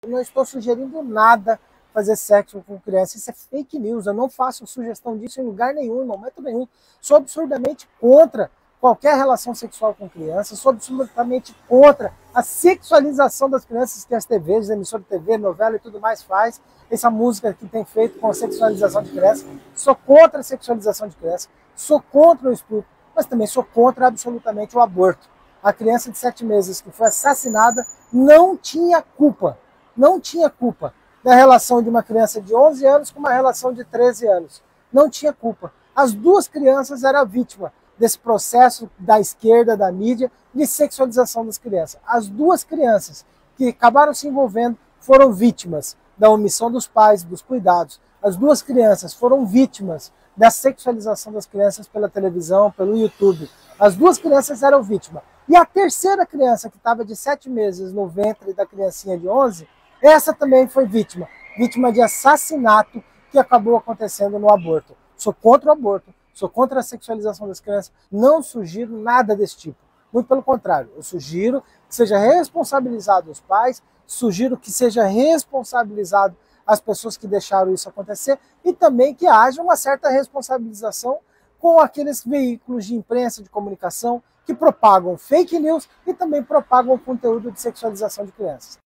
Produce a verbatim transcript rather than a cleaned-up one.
Eu não estou sugerindo nada fazer sexo com criança. Isso é fake news. Eu não faço sugestão disso em lugar nenhum, em momento nenhum. Sou absolutamente contra qualquer relação sexual com crianças. Sou absolutamente contra a sexualização das crianças que as T Vs, emissora de T V, novela e tudo mais faz. Essa música que tem feito com a sexualização de crianças. Sou contra a sexualização de crianças. Sou contra o estupro, mas também sou contra absolutamente o aborto. A criança de sete meses que foi assassinada não tinha culpa. Não tinha culpa da relação de uma criança de onze anos com uma relação de treze anos. Não tinha culpa. As duas crianças eram vítimas desse processo da esquerda, da mídia, de sexualização das crianças. As duas crianças que acabaram se envolvendo foram vítimas da omissão dos pais, dos cuidados. As duas crianças foram vítimas da sexualização das crianças pela televisão, pelo YouTube. As duas crianças eram vítimas. E a terceira criança, que estava de sete meses no ventre da criancinha de onze, essa também foi vítima. Vítima de assassinato que acabou acontecendo no aborto. Sou contra o aborto, sou contra a sexualização das crianças, não sugiro nada desse tipo. Muito pelo contrário, eu sugiro que seja responsabilizado os pais, sugiro que seja responsabilizado as pessoas que deixaram isso acontecer e também que haja uma certa responsabilização com aqueles veículos de imprensa, de comunicação, que propagam fake news e também propagam conteúdo de sexualização de crianças.